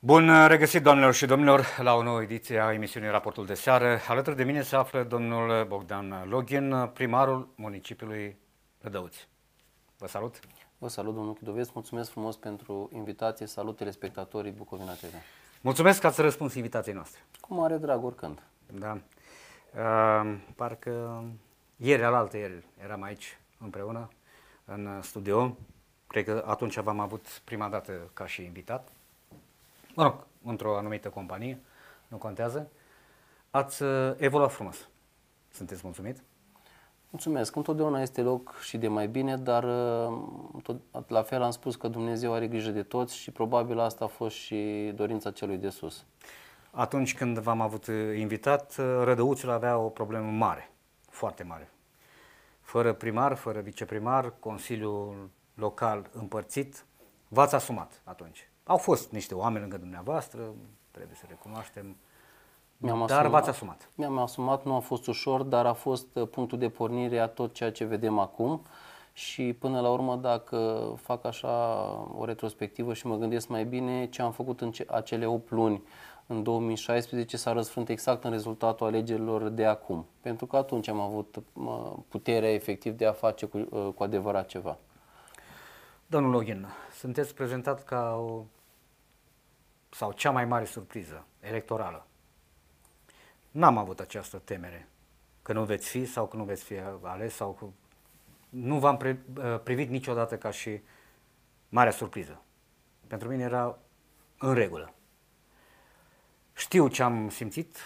Bun regăsit, doamnelor și domnilor, la o nouă ediție a emisiunii Raportul de Seară. Alături de mine se află domnul Bogdan Login, primarul municipiului Rădăuți. Vă salut! Vă salut, domnul Chidovesc, mulțumesc frumos pentru invitație, salut telespectatorii Bucovina TV. Mulțumesc că ați răspuns invitației noastre. Cu mare drag, oricând. Da. Parcă ieri, alaltăieri, eram aici împreună în studio. Cred că atunci v-am avut prima dată ca și invitat. Mă rog, într-o anumită companie, nu contează. Ați evoluat frumos. Sunteți mulțumit? Mulțumesc. Întotdeauna este loc și de mai bine, dar la fel am spus că Dumnezeu are grijă de toți și probabil asta a fost și dorința celui de sus. Atunci când v-am avut invitat, Rădăuțul avea o problemă mare, foarte mare. Fără primar, fără viceprimar, Consiliul Local împărțit, v-ați asumat atunci. Au fost niște oameni lângă dumneavoastră, trebuie să recunoaștem, dar v-ați asumat. Mi-am asumat, nu a fost ușor, dar a fost punctul de pornire a tot ceea ce vedem acum și până la urmă, dacă fac așa o retrospectivă și mă gândesc mai bine, ce am făcut în acele 8 luni în 2016 s-a răsfrânt exact în rezultatul alegerilor de acum, pentru că atunci am avut puterea efectiv de a face cu adevărat ceva. Domnul Login, sunteți prezentat ca sau cea mai mare surpriză electorală. N-am avut această temere că nu veți fi sau că nu veți fi ales sau că nu v-am privit niciodată ca și marea surpriză. Pentru mine era în regulă. Știu ce am simțit,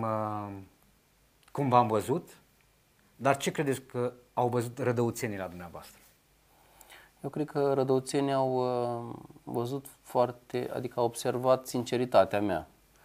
cum v-am văzut, dar ce credeți că au văzut rădăuțenii la dumneavoastră? Eu cred că rădăuțenii au văzut adică au observat sinceritatea mea.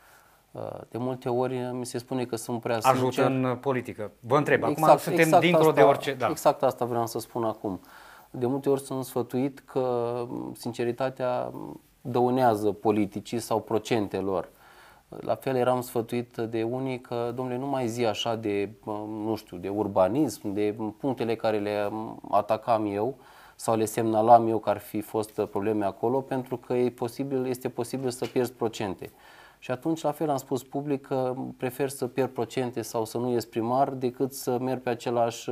De multe ori mi se spune că sunt prea sincer. Ajută în politică. Vă întreb, acum suntem dincolo de orice... Da. Exact asta vreau să spun acum. De multe ori sunt sfătuit că sinceritatea dăunează politicii sau procentelor. La fel eram sfătuit de unii că, domnule, nu mai zi așa de, nu știu, de urbanism, de punctele care le atacam eu sau le semnalam eu că ar fi fost probleme acolo, pentru că este posibil să pierzi procente. Și atunci, la fel, am spus public că prefer să pierd procente sau să nu ies primar decât să merg pe același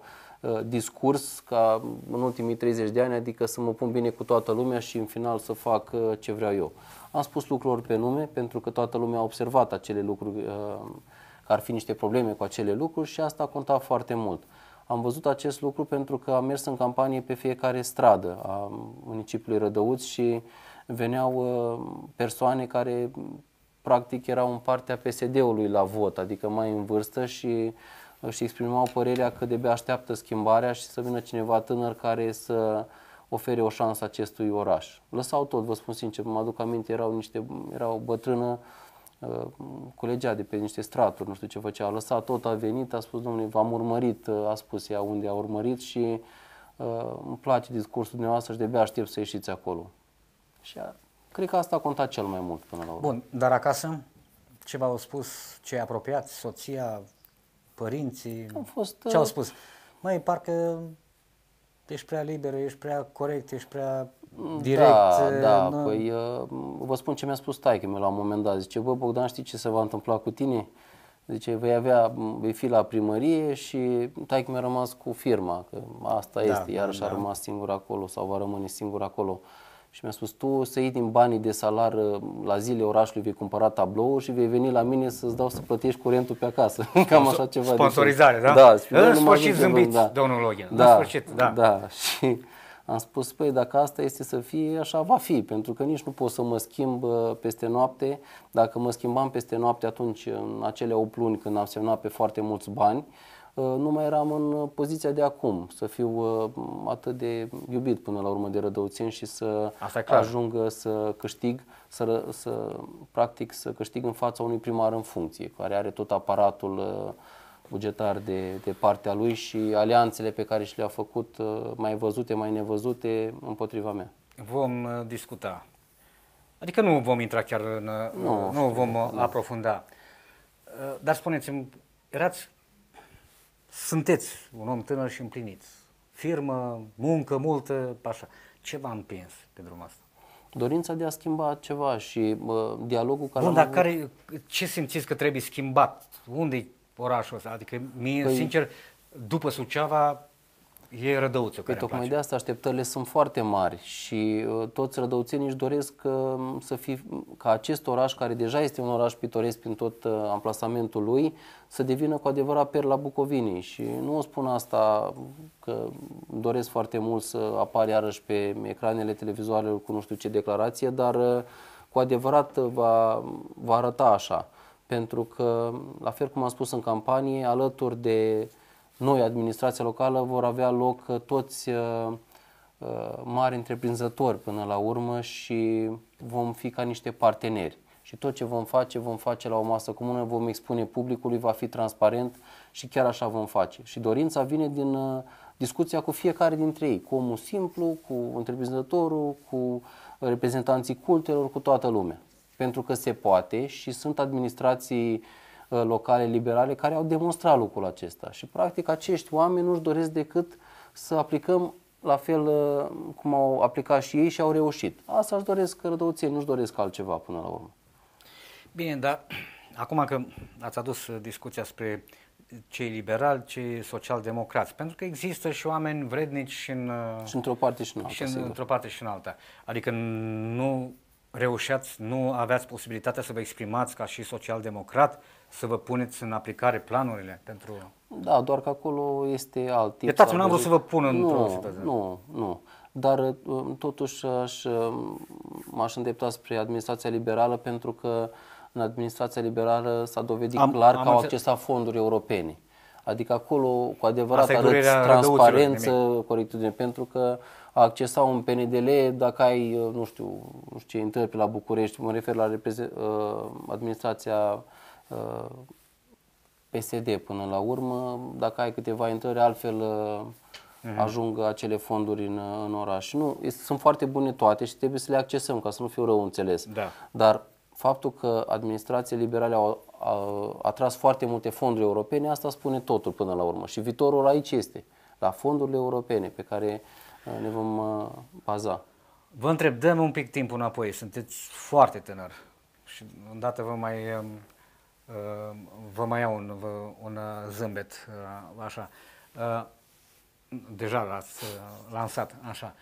discurs ca în ultimii 30 de ani, adică să mă pun bine cu toată lumea și în final să fac ce vreau eu. Am spus lucruri pe nume pentru că toată lumea a observat acele lucruri, că ar fi niște probleme cu acele lucruri și asta a contat foarte mult. Am văzut acest lucru pentru că am mers în campanie pe fiecare stradă a municipiului Rădăuți și veneau persoane care practic erau în partea PSD-ului la vot, adică mai în vârstă și își exprimau părerea că de-abia așteaptă schimbarea și să vină cineva tânăr care să ofere o șansă acestui oraș. Lăsau tot, vă spun sincer, mă aduc aminte, era o bătrână, colegea de pe niște straturi, nu știu ce făcea, a lăsat tot, a venit, a spus, domnule, v-am urmărit, a spus ea unde a urmărit și îmi place discursul dumneavoastră și de-abia aștept să ieșiți acolo. Și cred că asta a contat cel mai mult până la urmă. Bun, dar acasă ce v-au spus cei apropiați, soția, părinții? Ce au spus? Măi, parcă ești prea liberă, ești prea corect, ești prea direct. Da, păi vă spun ce mi-a spus taică-miu la un moment dat. Zice, bă, Bogdan, știi ce se va întâmpla cu tine? Zice, vei fi la primărie și taică-miu a rămas cu firma, că asta este, iarăși a rămas singur acolo sau va rămâne singur acolo. Și mi-a spus, tu să iei din banii de salar la zile orașului, vei cumpăra tablouri și vei veni la mine să-ți dau să plătești curentul pe acasă. Cam așa ceva. Sponsorizare, da? Da. În sfârșit zâmbiți, domnul Login. Da, în sfârșit, da. Da. Și am spus, păi, dacă asta este să fie, așa va fi, pentru că nici nu pot să mă schimb peste noapte. Dacă mă schimbam peste noapte, atunci, în acele 8 luni, când am semnat pe foarte mulți bani, nu mai eram în poziția de acum, să fiu atât de iubit până la urmă de rădăuțeni și să ajung să câștig, practic să câștig în fața unui primar în funcție, care are tot aparatul bugetar de partea lui și alianțele pe care și le-a făcut, mai văzute, mai nevăzute, împotriva mea. Vom discuta. Adică nu vom intra chiar nu vom aprofunda. Dar spuneți-mi, sunteți un om tânăr și împlinit. Firmă, muncă multă, așa. Ce v-a împins pe drumul ăsta? Dorința de a schimba ceva și dialogul care Bun, l-am dar avut. ce simțiți că trebuie schimbat? Unde-i orașul ăsta? Adică mie, sincer, după Suceava e Rădăuță Păi care îmi tocmai place. de asta așteptările sunt foarte mari și toți rădăuțenii își doresc ca acest oraș, care deja este un oraș pitoresc prin tot amplasamentul lui, să devină cu adevărat perla Bucovinei. Și nu o spun asta că doresc foarte mult să apar iarăși pe ecranele televizoarelor cu nu știu ce declarație, dar cu adevărat va arăta așa. Pentru că, la fel cum am spus în campanie, alături de noi, administrația locală, vor avea loc toți mari întreprinzători până la urmă și vom fi ca niște parteneri. Și tot ce vom face la o masă comună, vom expune publicului, va fi transparent și chiar așa vom face. Și dorința vine din discuția cu fiecare dintre ei, cu omul simplu, cu întreprinzătorul, cu reprezentanții cultelor, cu toată lumea. Pentru că se poate și sunt administrații locale liberale care au demonstrat lucrul acesta. Și practic acești oameni nu-și doresc decât să aplicăm la fel cum au aplicat și ei și au reușit. Asta își doresc rădăuțenii, nu-și doresc altceva până la urmă. Bine, dar acum că ați adus discuția spre cei liberali, cei social-democrați, pentru că există și oameni vrednici și Și într-o parte și în alta, și sigur. într-o parte și în alta. Adică nu reușeați, nu aveați posibilitatea să vă exprimați ca și social-democrat, să vă puneți în aplicare planurile pentru... Da, doar că acolo este alt tip. Iertați-mă, n-am vrut să vă pun într-o situație. Nu. Dar totuși m-aș îndrepta spre administrația liberală, pentru că în administrația liberală s-a dovedit clar că au accesat fonduri europene. Adică acolo cu adevărat arăți transparență, corectitudine, pentru că a accesa un PNDL, dacă ai, nu știu ce intrări pe la București, mă refer la administrația PSD până la urmă, dacă ai câteva intrări, altfel ajung acele fonduri în oraș. Nu, sunt foarte bune toate și trebuie să le accesăm, ca să nu fiu rău înțeles. Da. Dar faptul că administrațiile liberale au atras foarte multe fonduri europene, asta spune totul până la urmă. Și viitorul aici este, la fondurile europene pe care ne vom baza. Vă întreb, dăm un pic timp înapoi, sunteți foarte tânăr și îndată vă mai iau un zâmbet, așa. Deja l-ați lansat, așa.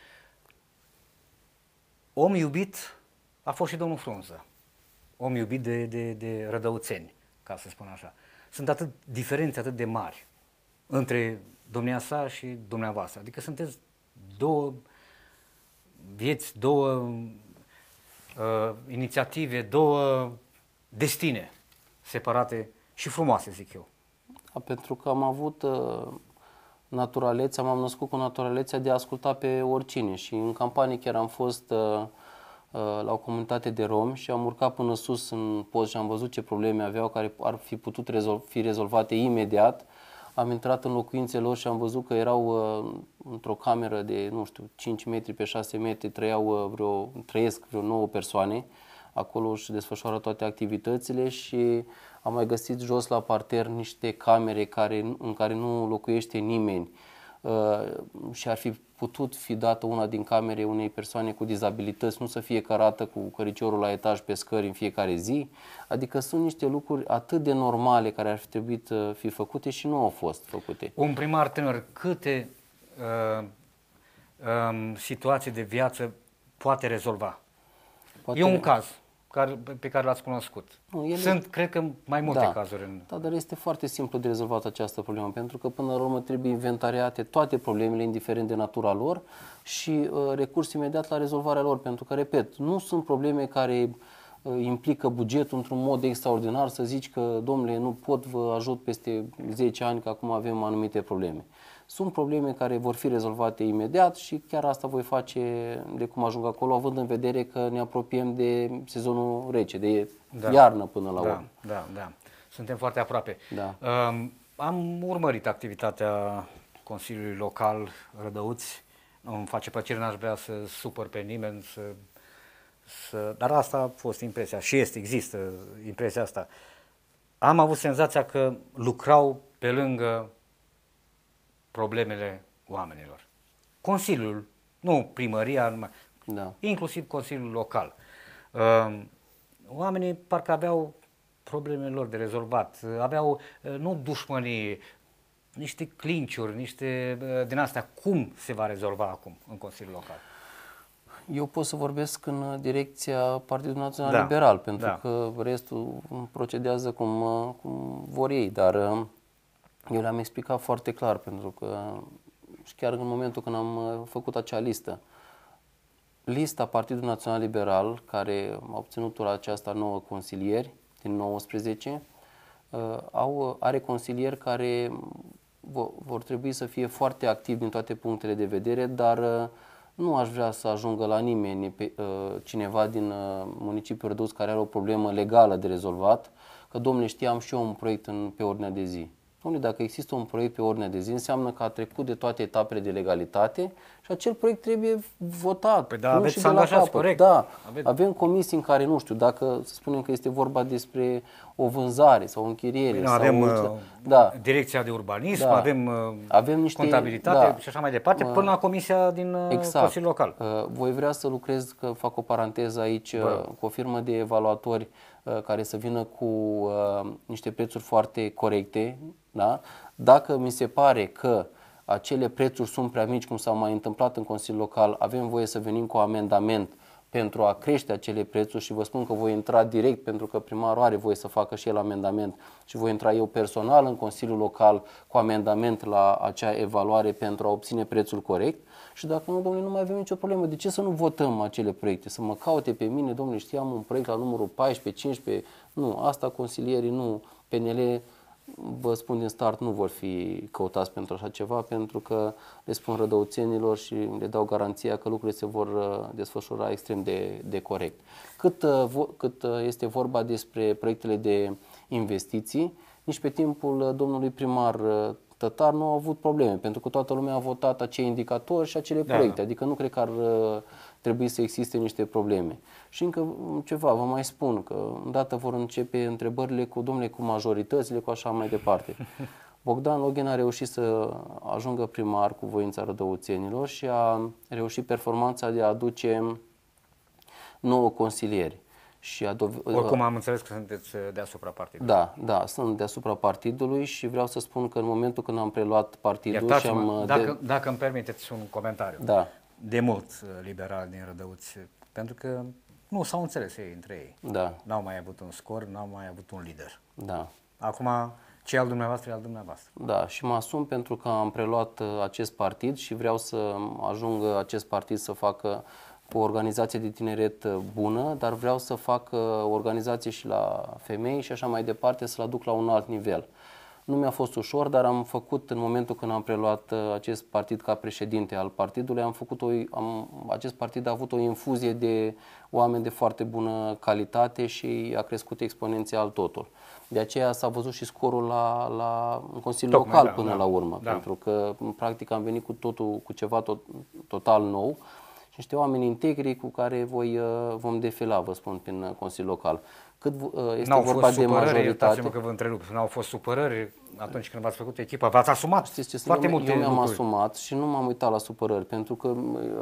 Om iubit a fost și domnul Frunză. Om iubit de rădăuțeni, ca să spun așa. Sunt diferențe atât de mari între domnia sa și dumneavoastră. Adică sunteți două vieți, două inițiative, două destine separate și frumoase, zic eu. Da, pentru că am avut naturalețea, m-am născut cu naturalețea de a asculta pe oricine și în campanie chiar am fost la o comunitate de romi și am urcat până sus în post și am văzut ce probleme aveau care ar fi putut fi rezolvate imediat. Am intrat în locuințele lor și am văzut că erau într-o cameră de, nu știu, 5 metri pe 6 metri, trăiesc vreo 9 persoane. Acolo își desfășoară toate activitățile și am mai găsit jos la parter niște camere în care nu locuiește nimeni. Și ar fi putut fi dată una din camere unei persoane cu dizabilități, nu să fie cărată cu căriciorul la etaj pe scări în fiecare zi. Adică sunt niște lucruri atât de normale care ar fi trebuit fi făcute și nu au fost făcute. Un primar tânăr, câte situații de viață poate rezolva? E un caz pe care l-ați cunoscut. Sunt, cred că, mai multe cazuri. Da, dar este foarte simplu de rezolvat această problemă, pentru că până la urmă trebuie inventariate toate problemele, indiferent de natura lor, și recurs imediat la rezolvarea lor, pentru că, repet, nu sunt probleme care implică bugetul într-un mod extraordinar, să zici că, domnule, nu pot vă ajut peste 10 ani, că acum avem anumite probleme. Sunt probleme care vor fi rezolvate imediat și chiar asta voi face de cum ajung acolo, având în vedere că ne apropiem de sezonul rece, de iarnă până la urmă. Da. Suntem foarte aproape. Da. Am urmărit activitatea Consiliului Local Rădăuți. Nu-mi face plăcere, n-aș vrea să supăr pe nimeni, dar asta a fost impresia și există impresia asta. Am avut senzația că lucrau pe lângă problemele oamenilor. Consiliul, nu primăria, Da. inclusiv Consiliul Local. Oamenii parcă aveau problemele lor de rezolvat, aveau nu dușmănii, niște clinciuri, niște din astea. Cum se va rezolva acum în Consiliul Local? Eu pot să vorbesc în direcția Partidului Național Liberal, pentru că restul procedează cum vor ei, dar eu le-am explicat foarte clar, pentru că și chiar în momentul când am făcut acea listă, lista Partidului Național Liberal, care a obținut la aceasta 9 consilieri din 19, are consilieri care vor trebui să fie foarte activi din toate punctele de vedere, dar nu aș vrea să ajungă la nimeni cineva din municipiul Rădăuț care are o problemă legală de rezolvat, că domnule, știam și eu un proiect pe ordinea de zi. Domnule, dacă există un proiect pe ordinea de zi, înseamnă că a trecut de toate etapele de legalitate și acel proiect trebuie votat. Păi da, aveți să angajați, corect. Da, avem comisii în care, nu știu, dacă să spunem că este vorba despre o vânzare sau o închiriere. Păi, avem direcția de urbanism, avem niște contabilitate și așa mai departe, până la comisia din Consiliul Local. Voi vrea să lucrez, că fac o paranteză aici, cu o firmă de evaluatori care să vină cu niște prețuri foarte corecte. Da? Dacă mi se pare că acele prețuri sunt prea mici, cum s-a mai întâmplat în Consiliul Local, avem voie să venim cu amendament pentru a crește acele prețuri și vă spun că voi intra direct, pentru că primarul are voie să facă și el amendament și voi intra eu personal în Consiliul Local cu amendament la acea evaluare pentru a obține prețul corect. Și dacă nu, domnule, nu mai avem nicio problemă. De ce să nu votăm acele proiecte? Să mă caute pe mine, domnule, știam un proiect la numărul 14, 15, nu, asta consilierii nu, PNL, vă spun din start, nu vor fi căutați pentru așa ceva, pentru că le spun rădăuțenilor și le dau garanția că lucrurile se vor desfășura extrem de corect. Cât este vorba despre proiectele de investiții, nici pe timpul domnului primar Tătar nu au avut probleme, pentru că toată lumea a votat acei indicatori și acele proiecte, adică nu cred că ar trebui să existe niște probleme. Și încă ceva, vă mai spun că îndată vor începe întrebările cu, domnule, cu majoritățile, cu așa mai departe. Bogdan Loghen a reușit să ajungă primar cu voința rădăuțenilor și a reușit performanța de a aduce 9 consilieri. Și oricum am înțeles că sunteți deasupra partidului. Da, sunt deasupra partidului și vreau să spun că în momentul când am preluat partidul și dacă îmi permiteți un comentariu. Da. De mulți liberali din Rădăuți, pentru că nu s-au înțeles ei între ei. Da. N-au mai avut un scor, n-au mai avut un lider. Da. Acum, ce e al dumneavoastră e al dumneavoastră. Da, și mă asum pentru că am preluat acest partid și vreau să ajung acest partid să facă o organizație de tineret bună, dar vreau să fac o organizație și la femei și așa mai departe, să-l aduc la un alt nivel. Nu mi-a fost ușor, dar am făcut, în momentul când am preluat acest partid ca președinte al partidului, acest partid a avut o infuzie de oameni de foarte bună calitate și a crescut exponențial totul. De aceea s-a văzut și scorul în Consiliul Local până la urmă, pentru că în practic am venit cu ceva total nou. Și niște oameni integri cu care vom defila, vă spun, prin Consiliul Local. Cât este vorba de majoritate... Iertați-mă că vă întrerup. N-au fost supărări atunci când v-ați făcut echipa? V-ați asumat foarte multe lucruri. Eu mi-am asumat și nu m-am uitat la supărări, pentru că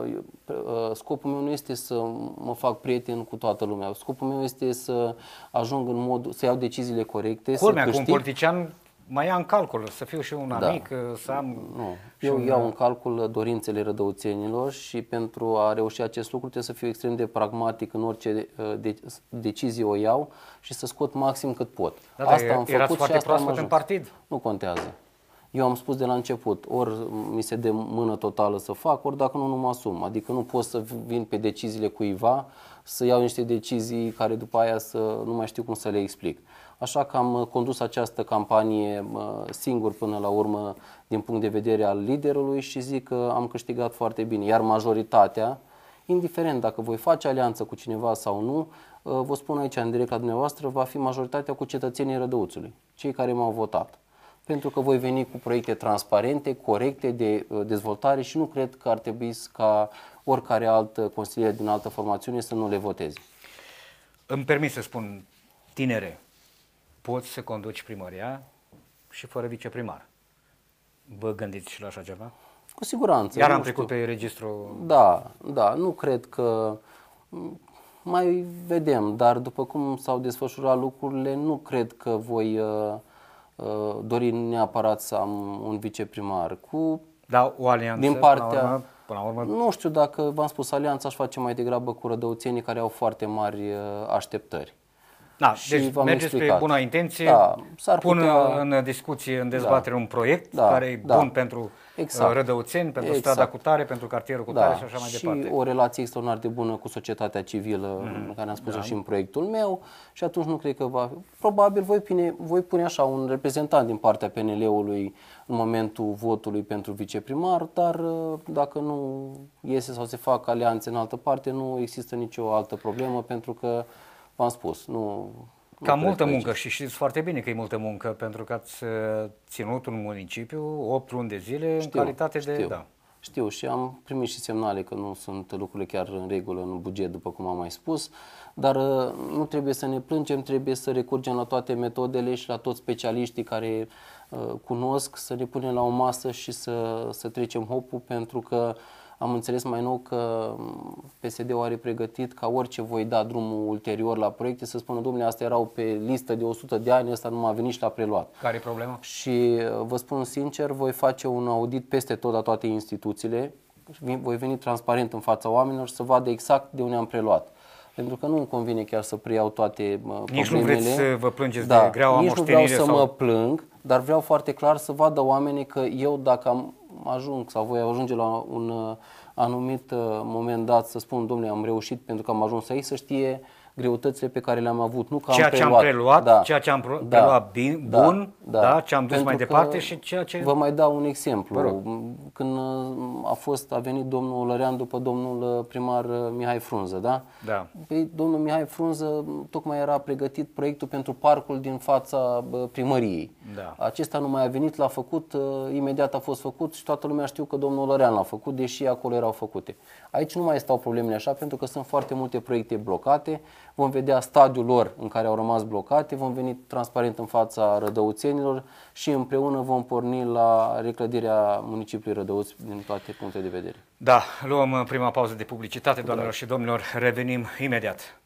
scopul meu nu este să mă fac prieten cu toată lumea. Scopul meu este să ajung să iau deciziile corecte, să câștig. Cu un politician mai ia în calcul, să fiu și un amic, să am... Nu. Eu iau în calcul dorințele rădăuțenilor și pentru a reuși acest lucru trebuie să fiu extrem de pragmatic în orice decizie o iau și să scot maxim cât pot. Asta am făcut și asta am ajuns. În partid? Nu contează. Eu am spus de la început, ori mi se dă mână totală să fac, ori dacă nu mă asum. Adică nu pot să vin pe deciziile cuiva, să iau niște decizii care după aia nu mai știu cum să le explic. Așa că am condus această campanie singur până la urmă din punct de vedere al liderului și zic că am câștigat foarte bine. Iar majoritatea, indiferent dacă voi face alianță cu cineva sau nu, vă spun aici în direct la dumneavoastră, va fi majoritatea cu cetățenii Rădăuțului, cei care m-au votat. Pentru că voi veni cu proiecte transparente, corecte de dezvoltare și nu cred că ar trebui ca oricare alt consilier din altă formațiune să nu le voteze. Îmi permit să spun, tinere, poți să conduci primăria și fără viceprimar. Vă gândiți și la așa ceva? Cu siguranță. Iar nu am știu. trecut pe registru. Da, da, nu cred că mai vedem, dar după cum s-au desfășurat lucrurile, nu cred că voi dori neapărat să am un viceprimar. Da, o alianță Din partea, până la urmă. nu știu dacă, v-am spus, alianța aș face mai degrabă cu rădăuțenii care au foarte mari așteptări. Da, Și deci v-am mergeți pe explicat. buna intenție, Da, s-ar pun putea- în discuție, în dezbatere un proiect Da, care e da. bun pentru Exact. rădăuțeni, pentru Exact. strada cu tare, pentru cartierul cu tare și așa mai și departe. o relație extraordinar de bună cu societatea civilă, care am spus-o și în proiectul meu, și atunci nu cred că va... Probabil voi pune așa un reprezentant din partea PNL-ului în momentul votului pentru viceprimar, dar dacă nu iese sau se fac alianțe în altă parte, nu există nicio altă problemă, pentru că, v-am spus, nu Cam cred multă că muncă și știți foarte bine că e multă muncă pentru că ați ținut un municipiu 8 luni de zile în calitate de... Știu. Da. Știu și am primit și semnale că nu sunt lucrurile chiar în regulă în buget, după cum am mai spus, dar nu trebuie să ne plângem, trebuie să recurgem la toate metodele și la toți specialiștii care cunosc, să ne punem la o masă și să trecem hopul, pentru că am înțeles mai nou că PSD-ul are pregătit ca orice voi da drumul ulterior la proiecte să spună, domnule, astea erau pe listă de 100 de ani, ăsta nu m-a venit și l-a preluat. Care e problema? Și vă spun sincer, voi face un audit peste tot la toate instituțiile, voi veni transparent în fața oamenilor și să vadă exact de unde am preluat. Pentru că nu îmi convine chiar să preiau toate problemele. Nici nu vreți să vă plângeți de greaua nici nu vreau moștenire să sau... mă plâng, dar vreau foarte clar să vadă oamenii că eu dacă ajung sau voi ajunge la un anumit moment dat să spun, domnule, am reușit pentru că am ajuns aici, să știe greutățile pe care le-am avut, nu că Ceea am ce am preluat, ceea ce am preluat bun, da, ce am dus Pentru mai departe și ceea ce... Vă mai dau un exemplu. Când a venit domnul Lărean după domnul primar Mihai Frunză, da? Da. Păi, domnul Mihai Frunză tocmai era pregătit proiectul pentru parcul din fața primăriei. Da. Acesta nu mai a venit, l-a făcut, imediat a fost făcut și toată lumea știu că domnul Lărean l-a făcut, deși acolo erau făcute. Aici nu mai stau problemele așa, pentru că sunt foarte multe proiecte blocate, vom vedea stadiul lor în care au rămas blocate, vom veni transparent în fața rădăuțenilor și împreună vom porni la reclădirea municipiului Rădăuț din toate punctele de vedere. Da, luăm prima pauză de publicitate, doamnelor și domnilor, revenim imediat.